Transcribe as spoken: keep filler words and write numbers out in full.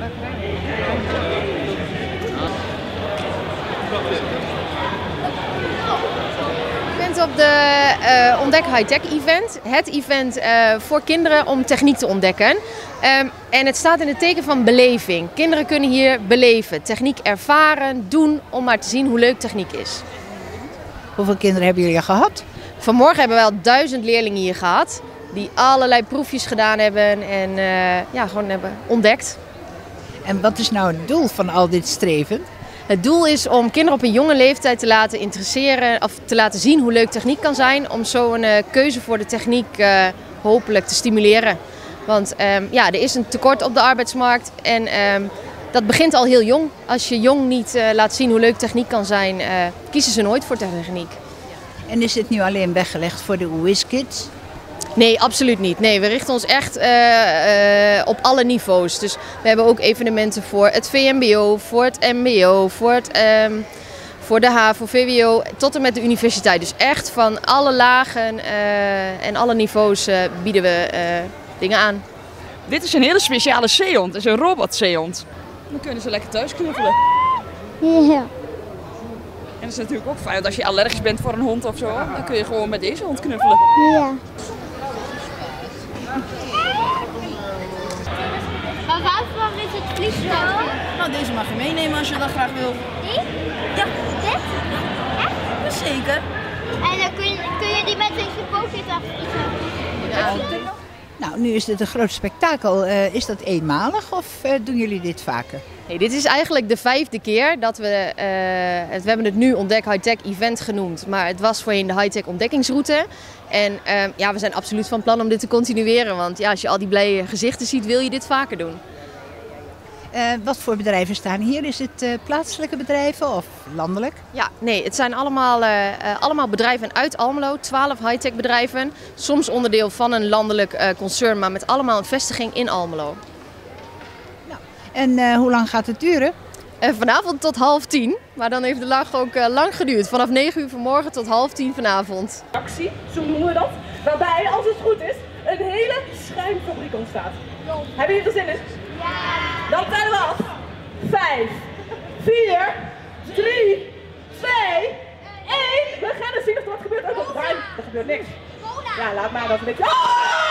Ik ben op de uh, Ontdek High-Tech event. Het event uh, voor kinderen om techniek te ontdekken. Um, en het staat in het teken van beleving. Kinderen kunnen hier beleven, techniek ervaren, doen om maar te zien hoe leuk techniek is. Hoeveel kinderen hebben jullie gehad? Vanmorgen hebben we al duizend leerlingen hier gehad. Die allerlei proefjes gedaan hebben en uh, ja, gewoon hebben ontdekt. En wat is nou het doel van al dit streven? Het doel is om kinderen op een jonge leeftijd te laten interesseren of te laten zien hoe leuk techniek kan zijn. Om zo een uh, keuze voor de techniek uh, hopelijk te stimuleren. Want um, ja, er is een tekort op de arbeidsmarkt en um, dat begint al heel jong. Als je jong niet uh, laat zien hoe leuk techniek kan zijn, uh, kiezen ze nooit voor techniek. En is dit nu alleen weggelegd voor de WizKids? Nee, absoluut niet. Nee, we richten ons echt uh, uh, op alle niveaus. Dus we hebben ook evenementen voor het V M B O, voor het M B O, voor, het, um, voor de HAVO, V W O, tot en met de universiteit. Dus echt van alle lagen uh, en alle niveaus uh, bieden we uh, dingen aan. Dit is een hele speciale zeehond, het is een robotzeehond. Dan kunnen ze lekker thuis knuffelen. Ja. En dat is natuurlijk ook fijn, want als je allergisch bent voor een hond of zo, dan kun je gewoon met deze hond knuffelen. Ja. Maar waarvan is het vliegtuig? Nou, deze mag je meenemen als je dat graag wil. Die? Ja. Dit? Echt? Zeker. En dan kun je, kun je die met deze pocket afvliegen? Ja. Nou, nu is dit een groot spektakel. Uh, is dat eenmalig of uh, doen jullie dit vaker? Nee, dit is eigenlijk de vijfde keer dat we, uh, het, we hebben het nu Ontdek High-Tech Event genoemd, maar het was voorheen de High-Tech ontdekkingsroute. En uh, ja, we zijn absoluut van plan om dit te continueren, want ja, als je al die blije gezichten ziet, wil je dit vaker doen. Uh, wat voor bedrijven staan hier? Is het uh, plaatselijke bedrijven of landelijk? Ja, nee, het zijn allemaal, uh, uh, allemaal bedrijven uit Almelo, twaalf high-tech bedrijven. Soms onderdeel van een landelijk uh, concern, maar met allemaal een vestiging in Almelo. Nou, en uh, hoe lang gaat het duren? Uh, vanavond tot half tien, maar dan heeft de dag ook uh, lang geduurd. Vanaf negen uur vanmorgen tot half tien vanavond. Actie, zo noemen we dat, waarbij, als het goed is, een hele schuimfabriek ontstaat. Hebben jullie er zin in? Ja! Dan tellen we af. Vijf, vier, drie, twee, één. We gaan eens zien of er wat gebeurt. Oh, er gebeurt niks. Ja, laat maar dat we niks. Oh!